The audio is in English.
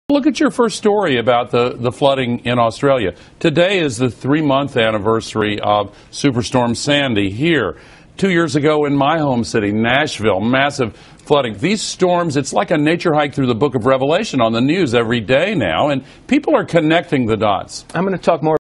Look at your first story about the flooding in Australia. Today is the 3-month anniversary of Superstorm Sandy here. 2 years ago in my home city, Nashville, massive flooding. These storms, it's like a nature hike through the book of Revelation on the news every day now, and people are connecting the dots. I'm going to talk more